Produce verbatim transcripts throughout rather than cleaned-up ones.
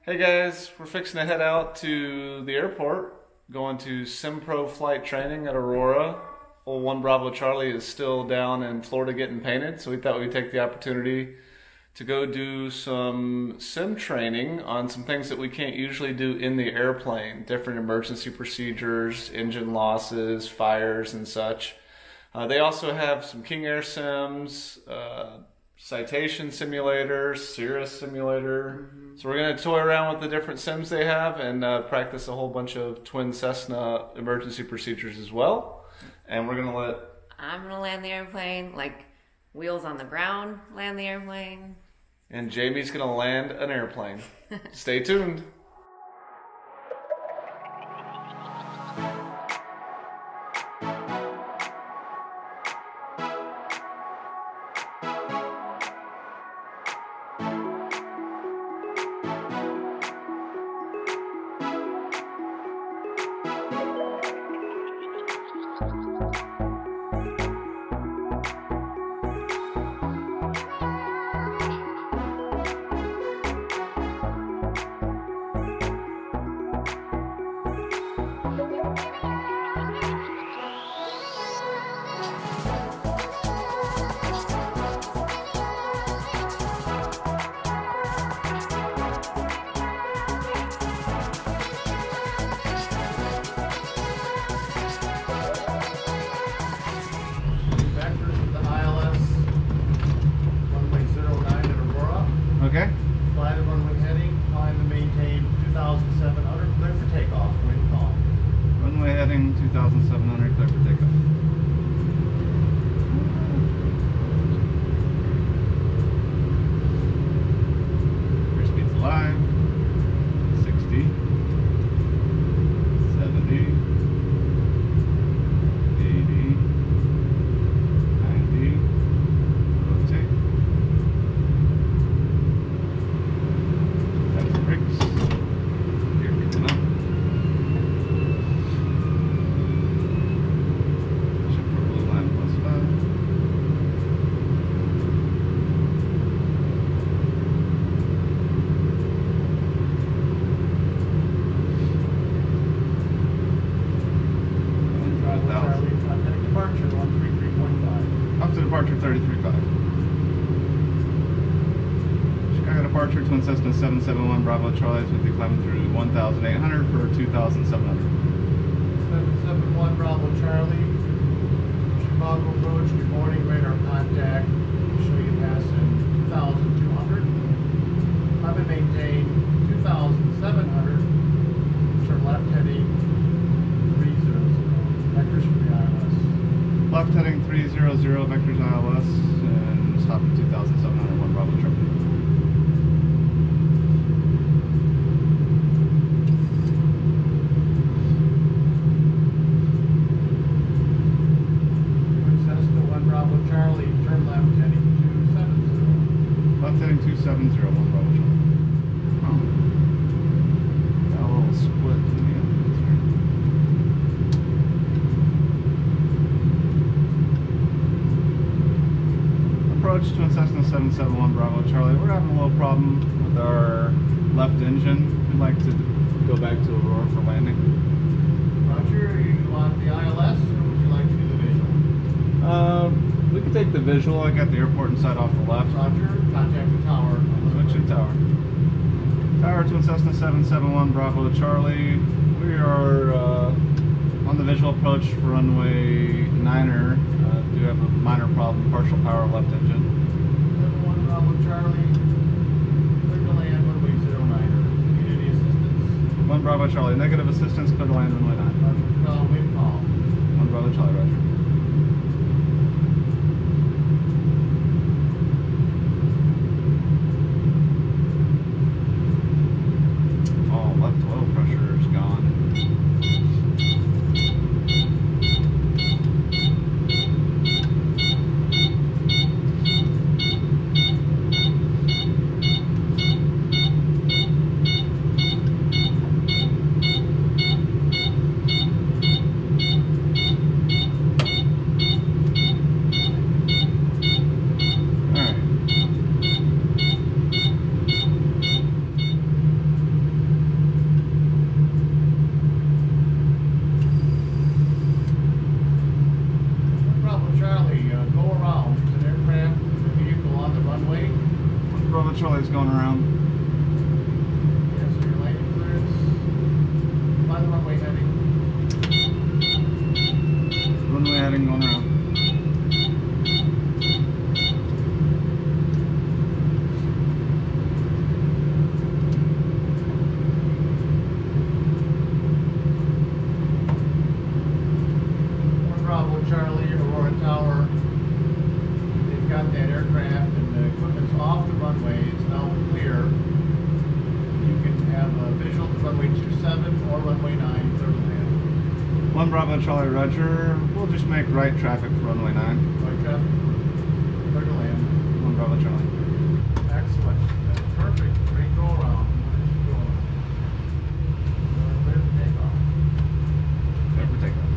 Hey guys, we're fixing to head out to the airport, going to SimPro Flight Training at Aurora. Old One Bravo Charlie is still down in Florida getting painted, so we thought we'd take the opportunity to go do some sim training on some things that we can't usually do in the airplane. Different emergency procedures, engine losses, fires and such. Uh, they also have some King Air sims, uh, Citation Simulator, Cirrus Simulator. Mm-hmm. So we're going to toy around with the different sims they have and uh, practice a whole bunch of twin Cessna emergency procedures as well. And we're going to let... I'm going to land the airplane, like wheels on the ground, land the airplane. And Jamie's going to land an airplane. Stay tuned. Okay. Fly the runway heading, climb and maintain two thousand seven hundred, clear for takeoff, wind calm. Runway heading two thousand seven hundred, clear for takeoff. Airspeed's alive. sixty. seventy. eighty. ninety. Rotate. Up to departure thirty-three point five. Chicago departure, Twin Cessna seven seven one Bravo Charlie with the climbing through one thousand eight hundred for two thousand seven hundred. seven seven one Bravo Charlie, Chicago approach, good morning, radar contact, show you passing two thousand two hundred. Climb and maintain two thousand seven hundred, turn left heading three zero zero, vectors for the I L S. Left heading three zero zero, vectors I L S, and stop at two thousand seven hundred one Bravo Charlie. Twin Cessna one Bravo Charlie, turn left heading two seven zero. Left heading two seven zero one Bravo Charlie. Oh. Got a little split in the engines here. Approach Twin Cessna seven seven one Bravo Charlie. We're having a little problem with our left engine. We'd like to go back to Aurora for landing. Roger, you want the I L S or would you like to do the visual? Uh, we can take the visual. I got the airport inside off the left. Roger, contact the tower. Switch to tower. Tower Twin Cessna seven seven one Bravo Charlie. We are uh, on the visual approach for runway niner. Uh, do have a minor problem, partial power left engine. seven one Bravo Charlie, clear to land runway zero niner. Need any assistance? one Bravo Charlie, negative assistance, clear to land runway nine. Roger, call, wind calm. one Bravo Charlie, roger. Oh, left oil pressure is gone. going around. Yeah, so your landing clearance. Find the runway heading. Runway heading going around. One Bravo Charlie, Aurora Tower. They've got that aircraft and the equipment's off the runway. It's now clear. You can have a visual to runway two seven or runway nine, clear to land. One Bravo Charlie, Roger. We'll just make right traffic for runway nine. Right traffic, clear to land. One Bravo Charlie. Excellent. That's perfect. Great go around. Clear for takeoff. Clear for takeoff.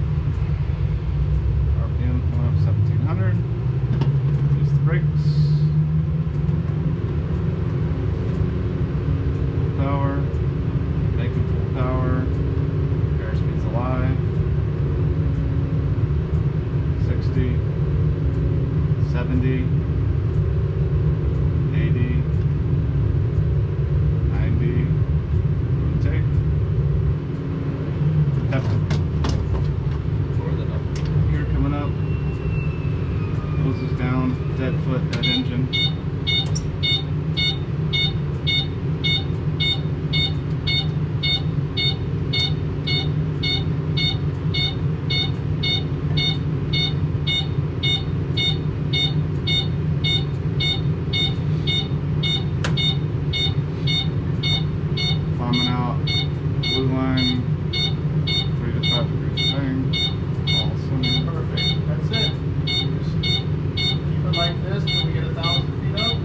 R P M going up seventeen hundred. Use the brakes. Full power. Making full power. Airspeed's alive. sixty. seventy. eighty. ninety. Rotate. Captain. Here coming up. Noses down. Dead foot, dead engine. Climbing out. Blue line. Three to five degrees swing. All swimming. Perfect. That's it. Just keep it like this till we get a thousand feet up.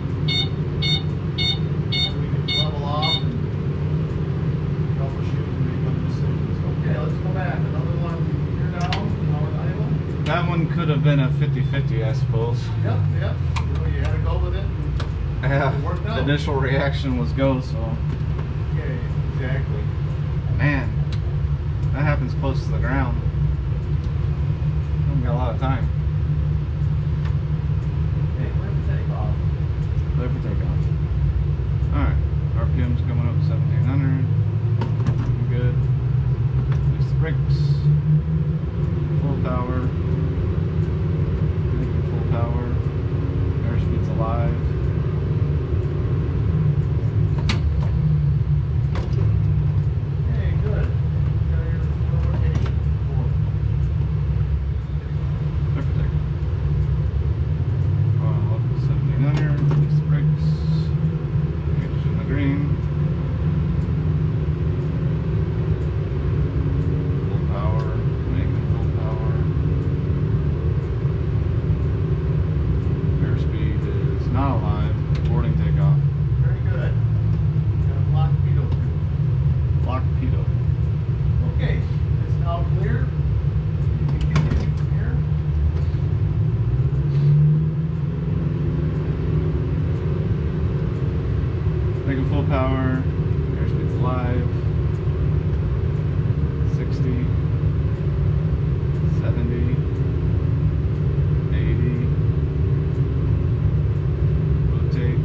And we can level off and troubleshoot and make other decisions. Okay, let's go back. Another one here down. Now we're idle. That one could have been a fifty fifty, I suppose. Yep, yep. You know, you had to go with it. Yeah. It worked out. The initial reaction was go, so. Okay, exactly. Man, that happens close to the ground. Don't got a lot of time. Okay, clear for takeoff. Clear for takeoff. Alright, R P M's coming up seventeen hundred. Good. Release the brakes. Full power. Making full power. Airspeed's alive. Okay, good. Got your location. Cool. Clear for takeoff. Uh, up to seventeen hundred. Release the brakes. Engage in the green. Full power. Making full power. Airspeed is not alive. Boarding takeoff. Very good. Got a block pitot too. Lock pitot. Okay, it's now clear. You can continue from here. Making full power. Airspeed's alive. sixty. seventy. eighty. Rotate.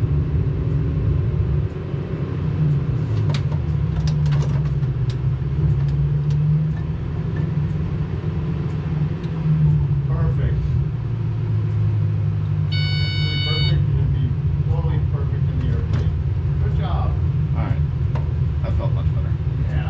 Perfect. Absolutely perfect. It'd be totally perfect in the airplane. Good job. Alright. That felt much better. Yeah.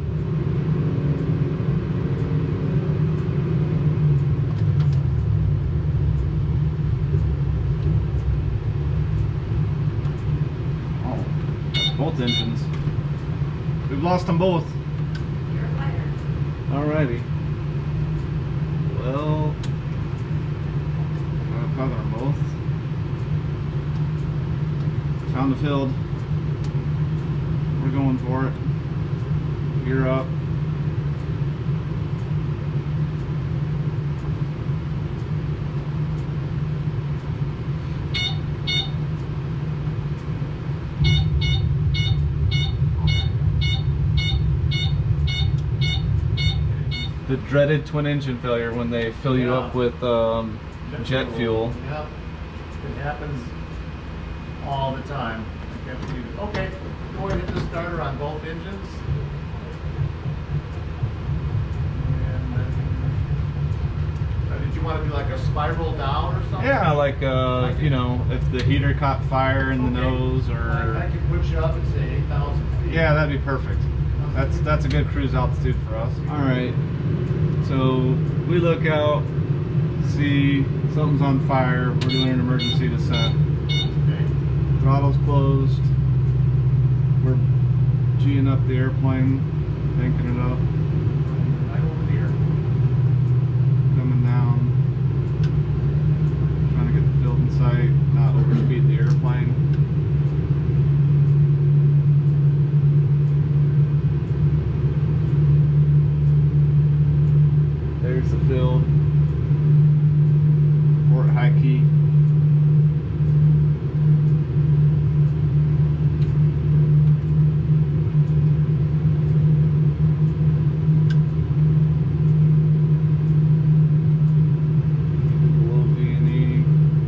Oh, that's both engines. We've lost them both. You're a fighter. Alrighty. Well, I'll cover them both. Found the field. We're going for it. Gear up. The dreaded twin engine failure when they fill you Yeah. up with um, jet fuel. Yep. It happens all the time. Okay, go ahead and hit the starter on both engines. And then, uh, did you want to do like a spiral down or something? Yeah, like uh, you know, if the heater caught fire in the Okay. nose, or I, I can put you up and say eight thousand feet. yeah, that'd be perfect. That's that's a good cruise altitude for us. All right, so we look out, see something's on fire. We're doing an emergency descent. Okay. Throttle's closed. We're G'ing up the airplane, banking it up, Right over here. coming down, trying to get the field in sight, not overspeed the airplane. There's the field, port high key. Below V and E.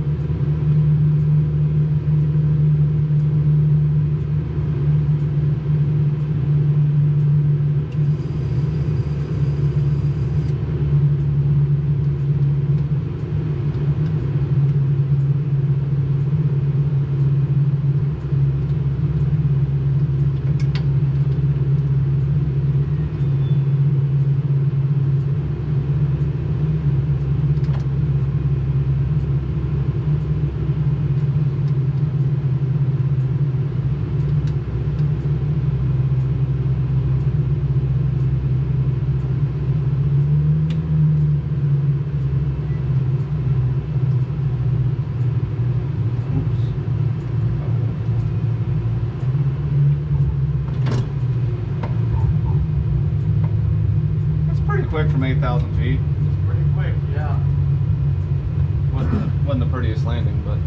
Quick from eight thousand feet. It's pretty quick, yeah. Wasn't the, wasn't the prettiest landing, but.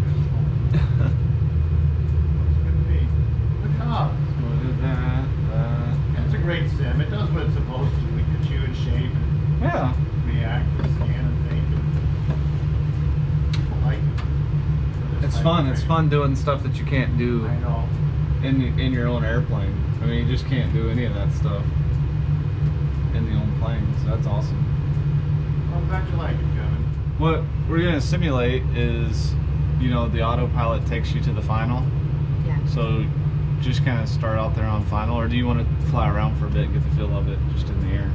Looks good to me. Good job. So we did that, that. It's a great sim. It does what it's supposed to. It gets you in shape and Yeah. react and scan and think. And people like it. It's fun. It's fun doing stuff that you can't do I know. in in your own airplane. I mean, you just can't do any of that stuff in the own plane. So that's awesome. Well, I'm glad you like it, Kevin. What we're gonna simulate is, you know, the autopilot takes you to the final. Yeah. So just kind of start out there on final, or do you want to fly around for a bit and get the feel of it just in the air?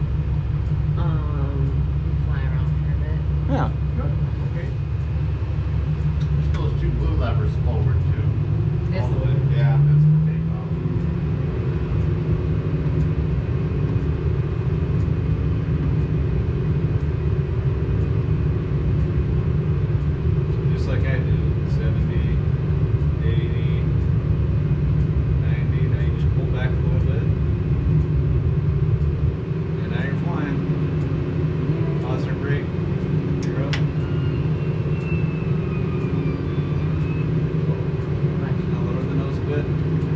Um, fly around for a bit. Yeah. Good. Okay. There's those two blue levers forward too. This- All the way. Yeah, that's the takeoff. Just like I do, seventy, eighty, ninety, now you just pull back a little bit, and now you're flying. Pause or brake, you're up. Now lower the nose a bit.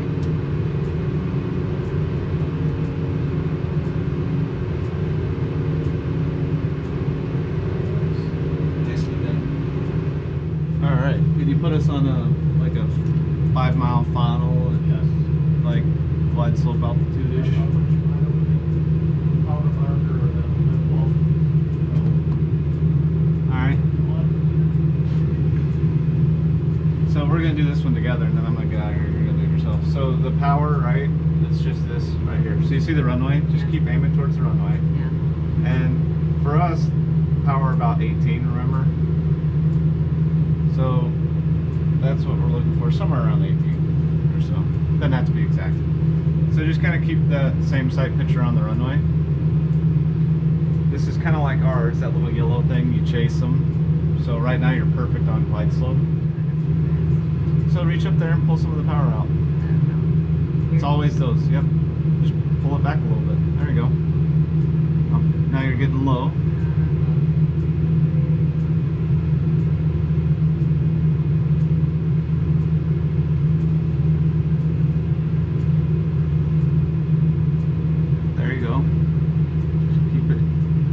Nicely done. All right, can you put us on a like a five mile final and Yes. like wide slope altitude-ish? I'll put you right over the powder marker or the the wolf. All right. So we're gonna do this one together, and then I'm gonna get out of here. You're gonna do it yourself. So the power, right? It's just this right here. So you see the runway? Just keep aiming towards the runway. Yeah. And for us, power about eighteen. Remember? So that's what we're looking for, somewhere around eighteen or so. Doesn't have to be exact. So just kind of keep that same sight picture on the runway. This is kind of like ours, that little yellow thing, you chase them. So right now you're perfect on glide slope. So reach up there and pull some of the power out. It's always those, yep. Just pull it back a little bit. There you go. Oh, now you're getting low. There you go. Just keep it.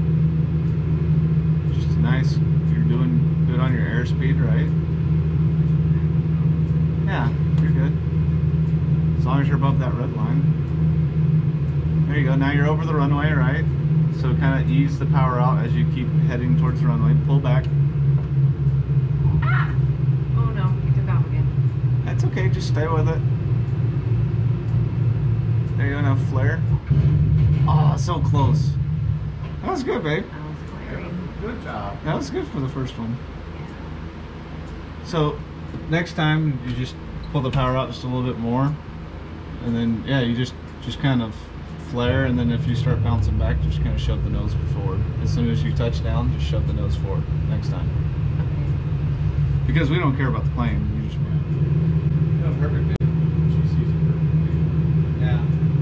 Just nice. You're doing good on your airspeed, right? Yeah, you're good. above that red line. There you go. Now you're over the runway, right? So kind of ease the power out as you keep heading towards the runway. Pull back. Ah! Oh no, you took off again. That's okay. Just stay with it. There you go. Now flare. Oh, so close. That was good, babe. That was flaring. Good job. That was good for the first one. So next time you just pull the power out just a little bit more, and then yeah, you just just kind of flare, and then if you start bouncing back, just kind of shove the nose forward. As soon as you touch down, just shove the nose forward next time. Okay. Because we don't care about the plane. You just Yeah, perfect. She sees it perfectly. yeah.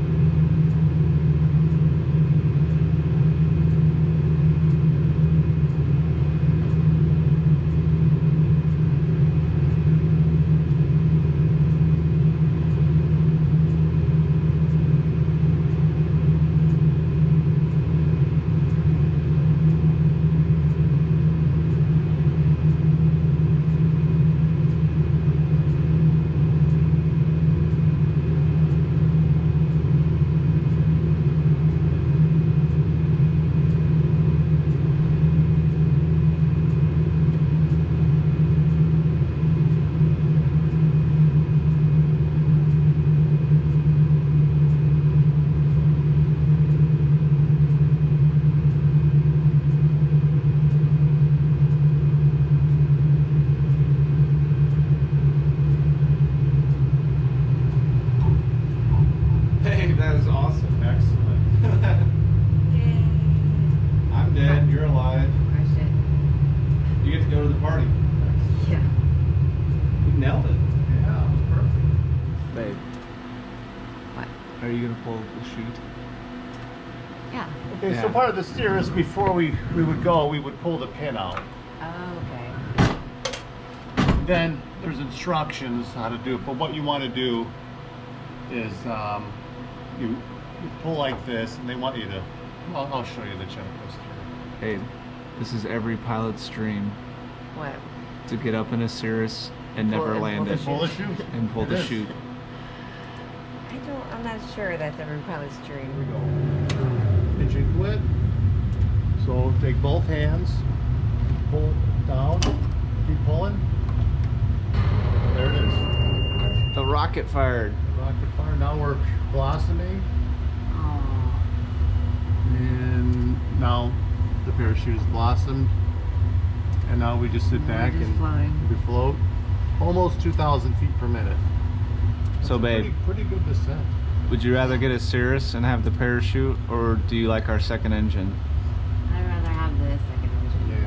That is awesome. Excellent. Yay. I'm dead. You're alive. Crushed it. You get to go to the party. Yeah. You nailed it. Yeah, it was perfect. Babe, What? are you gonna pull the chute? Yeah. Okay, Yeah. so part of the series before we, we would go, we would pull the pin out. Oh, okay. Then there's instructions how to do it, but what you want to do is um, you, you pull like this, and they want you to, well, I'll show you the checklist here. Hey, this is every pilot's dream, What? to get up in a Cirrus and never Pull- land pull it the Pull the chute. and pull It the is. chute. I don't, I'm not sure that's every pilot's Here we dream. go. Pitching quit. So take both hands, pull it down, keep pulling. There it is. The rocket fired. Rocket fire. Now we're blossoming, Oh. and now the parachute is blossomed. And now we just sit Now we're back just and flying. we float almost two thousand feet per minute. So, That's a babe, pretty, pretty good descent. would you rather get a Cirrus and have the parachute, or do you like our second engine? I'd rather have the second engine.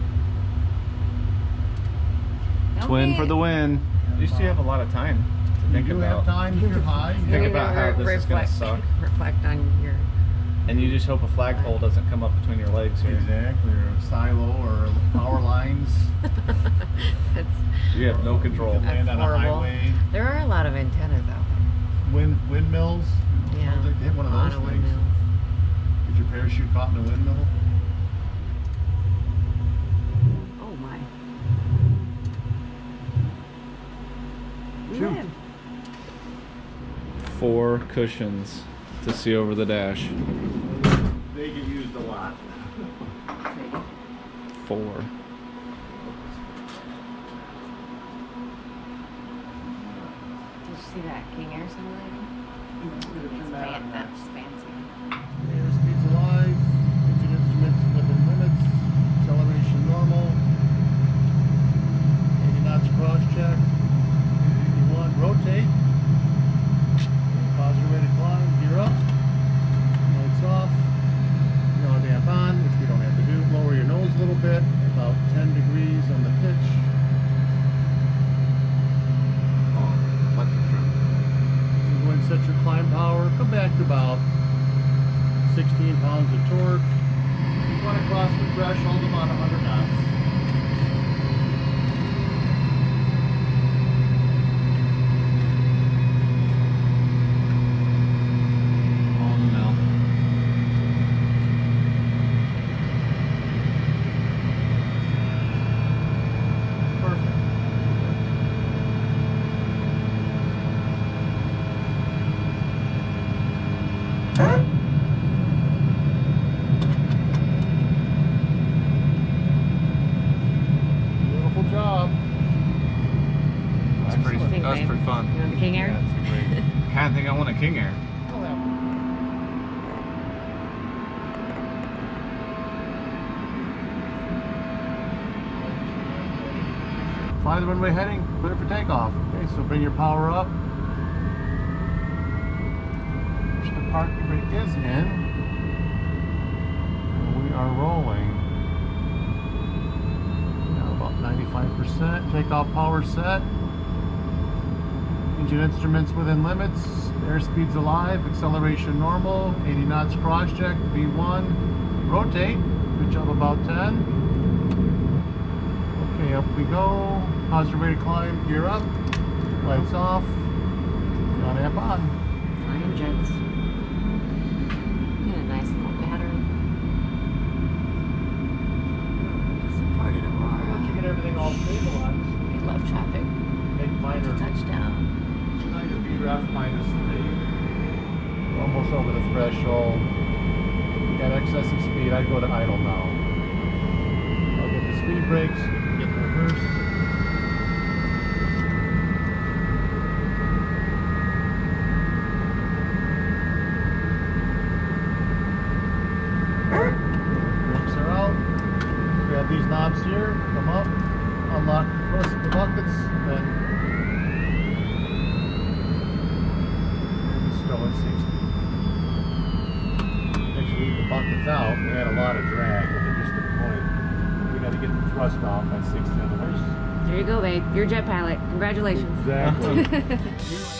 Yeah. Don't Twin be- for the win. You still have a lot of time to think you do about. have time. You're high. Think Don't about even how re- this is gonna reflect- suck. Reflect on your. And you just hope a flagpole doesn't come up between your legs here. Exactly, or a silo or power lines. That's, You have no control. You can land on a horrible. highway. there are a lot of antennas out Wind windmills. there. Sounds like they hit one of a lot those of things. windmills. Get your parachute caught in a windmill. Oh my. We Shoot. lived. Four cushions to see over the dash. They get used a lot. Four. Did you see that King Air simulator? It's, fan- that's fancy. Airspeed's alive. Engine instruments within limits. Acceleration normal. eighty knots cross check. eighty-one rotate. Pause your way to climb. Gear up. Lights off. Yaw damp on, which we don't have to do. Lower your nose a little bit. About ten degrees on the pitch. Go and set your climb power. Come back to about sixteen pounds of torque. You want to cross the threshold about one hundred knots. Oh no. Perfect. King Air. Fly the runway heading, clear for takeoff. Okay, so bring your power up. Push the parking brake is in. And we are rolling. Now about ninety-five percent. Takeoff power set. Engine instruments within limits. Airspeed's alive. Acceleration normal. eighty knots cross check. V one. Rotate. Pitch up about ten. Okay, up we go. Positive rate of climb, gear up, lights off, on amp on. Flying jets. Got a nice little pattern. Supported Aurora. Once you get everything all stabilized, We love traffic. make minor Touchdown. minor V ref minus three. We're almost over the threshold. Got excessive speed. I'd go to idle now. I'll get the speed brakes, get the reverse. Brakes are out. Grab these knobs here, come up, unlock first the buckets, then still at sixty. Make sure you leave the buckets out. They had a lot of drag, but they're just the point. We got to get the thrust off at sixty otherwise. There you go, babe. You're a jet pilot. Congratulations. Exactly.